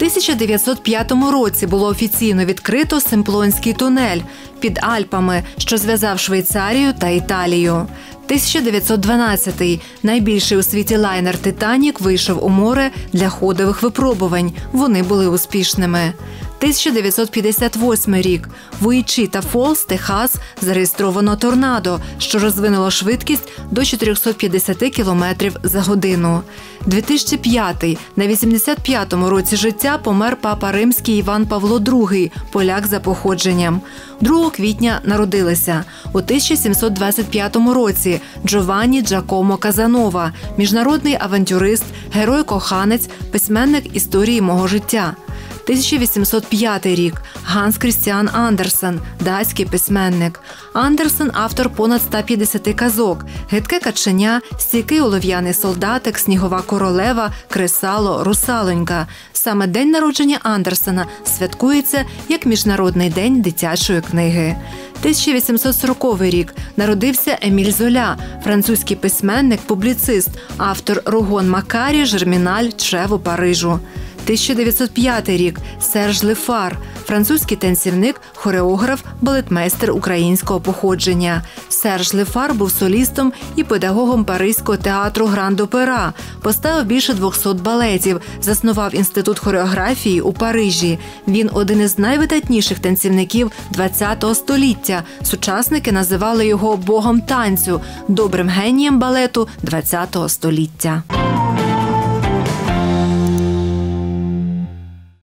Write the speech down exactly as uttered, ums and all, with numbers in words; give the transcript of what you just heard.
тисяча дев'ятсот п'ятому році було офіційно відкрито Симплонський тунель під Альпами, що зв'язав Швейцарію та Італію. тисяча дев'ятсот дванадцятий. Найбільший у світі лайнер «Титанік» вийшов у море для ходових випробувань. Вони були успішними. тисяча дев'ятсот п'ятдесят восьмий рік. В Уїчіта Фолз, Техас, зареєстровано торнадо, що розвинуло швидкість до чотирьохсот п'ятдесят кілометрів за годину. дві тисячі п'ятий. На вісімдесят п'ятому році життя помер папа римський Іван Павло другий, поляк за походженням. другого квітня народилися. У тисяча сімсот двадцять п'ятому році Джованні Джакомо Казанова, міжнародний авантюрист, герой-коханець, письменник історії мого життя. тисяча вісімсот п'ятий рік. Ганс Крістіан Андерсен, датський письменник. Андерсен – автор понад ста п'ятдесяти казок «Гидке каченя», «Стійкий олов'яний солдатик», «Снігова королева», «Кресало», «Русалонька». Саме день народження Андерсена святкується як Міжнародний день дитячої книги. тисяча вісімсот сороковий рік. Народився Еміль Золя, французький письменник, публіцист, автор «Ругон Макарі», «Жерміналь», «Чрево Парижу». тисяча дев'ятсот п'ятий рік. Серж Лефар, французький танцівник, хореограф, балетмейстер українського походження. Серж Лефар був солістом і педагогом Паризького театру Гранд-Опера. Поставив більше двохсот балетів, заснував інститут хореографії у Парижі. Він один із найвидатніших танцівників ХХ століття. Сучасники називали його богом танцю, добрим генієм балету ХХ століття.